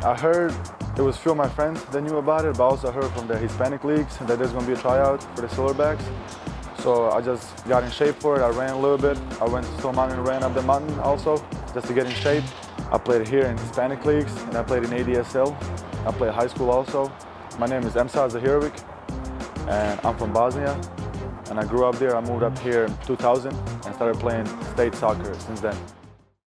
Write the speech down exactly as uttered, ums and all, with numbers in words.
I heard it was few of my friends that knew about it, but also I heard from the Hispanic leagues that there's going to be a tryout for the Silverbacks. So I just got in shape for it. I ran a little bit. I went to Stone Mountain and ran up the mountain also, just to get in shape. I played here in Hispanic leagues, and I played in A D S L. I played high school also. My name is Emsad Zahirovic, and I'm from Bosnia. And I grew up there. I moved up here in two thousand and started playing state soccer since then.